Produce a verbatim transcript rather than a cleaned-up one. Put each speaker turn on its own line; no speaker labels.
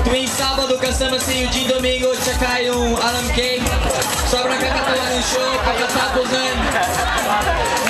Tuwing Sabado kasama si Eugene Domingo tsaka yung Alam K. Sobrang kakatawa ng show. Pagkatapos nun,